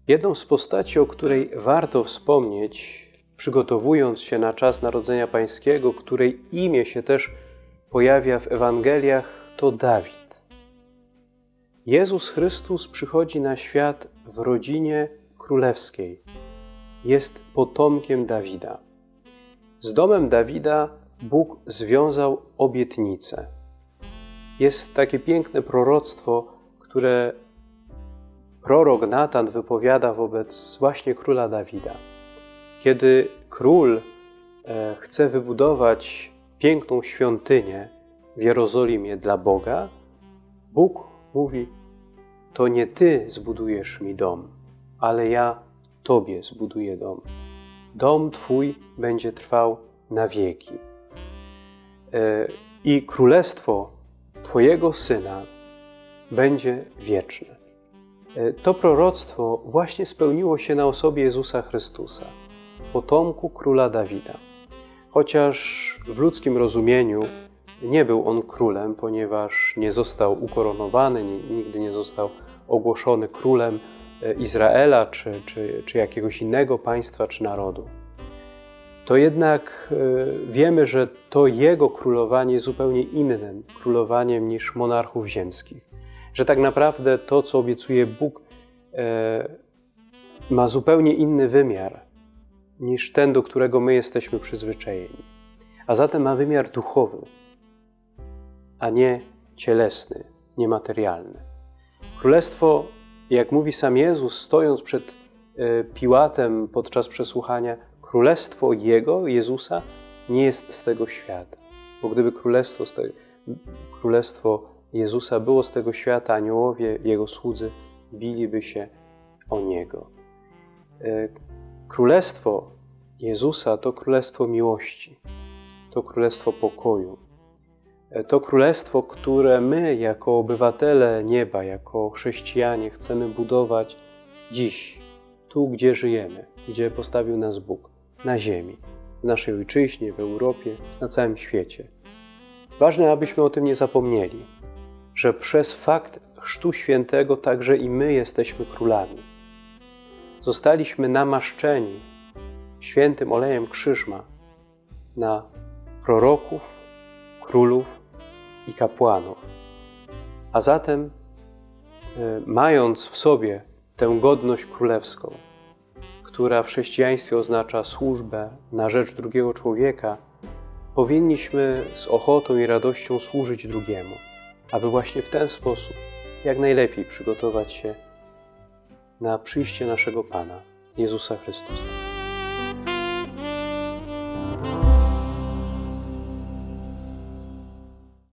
Jedną z postaci, o której warto wspomnieć, przygotowując się na czas Narodzenia Pańskiego, której imię się też pojawia w Ewangeliach, to Dawid. Jezus Chrystus przychodzi na świat w rodzinie królewskiej. Jest potomkiem Dawida. Z domem Dawida Bóg związał obietnicę. Jest takie piękne proroctwo, które prorok Natan wypowiada wobec właśnie króla Dawida. Kiedy król chce wybudować piękną świątynię w Jerozolimie dla Boga, Bóg mówi: to nie ty zbudujesz mi dom, ale ja tobie zbuduję dom. Dom twój będzie trwał na wieki. I królestwo twojego syna będzie wieczne. To proroctwo właśnie spełniło się na osobie Jezusa Chrystusa, potomku króla Dawida. Chociaż w ludzkim rozumieniu nie był on królem, ponieważ nie został ukoronowany, nigdy nie został ogłoszony królem Izraela czy jakiegoś innego państwa czy narodu. To jednak wiemy, że to jego królowanie jest zupełnie innym królowaniem niż monarchów ziemskich. Że tak naprawdę to, co obiecuje Bóg, ma zupełnie inny wymiar niż ten, do którego my jesteśmy przyzwyczajeni. A zatem ma wymiar duchowy, a nie cielesny, niematerialny. Królestwo, jak mówi sam Jezus, stojąc przed Piłatem podczas przesłuchania, królestwo Jego, Jezusa, nie jest z tego świata. Bo gdyby królestwo Jezusa było z tego świata, aniołowie, Jego słudzy biliby się o Niego. Królestwo Jezusa to królestwo miłości, to królestwo pokoju. To królestwo, które my jako obywatele nieba, jako chrześcijanie chcemy budować dziś, tu gdzie żyjemy, gdzie postawił nas Bóg, na ziemi, w naszej ojczyźnie, w Europie, na całym świecie. Ważne, abyśmy o tym nie zapomnieli, że przez fakt Chrztu Świętego także i my jesteśmy królami. Zostaliśmy namaszczeni świętym olejem Krzyżma na proroków, królów i kapłanów. A zatem, mając w sobie tę godność królewską, która w chrześcijaństwie oznacza służbę na rzecz drugiego człowieka, powinniśmy z ochotą i radością służyć drugiemu, aby właśnie w ten sposób jak najlepiej przygotować się na przyjście naszego Pana, Jezusa Chrystusa.